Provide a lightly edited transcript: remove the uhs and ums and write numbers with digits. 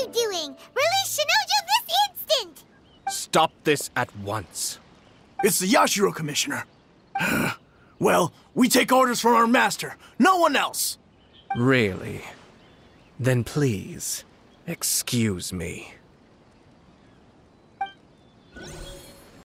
doing? Release Shinojo this instant! Stop this at once. It's the Yashiro Commissioner. Well, we take orders from our master, no one else. Really? Then please, excuse me.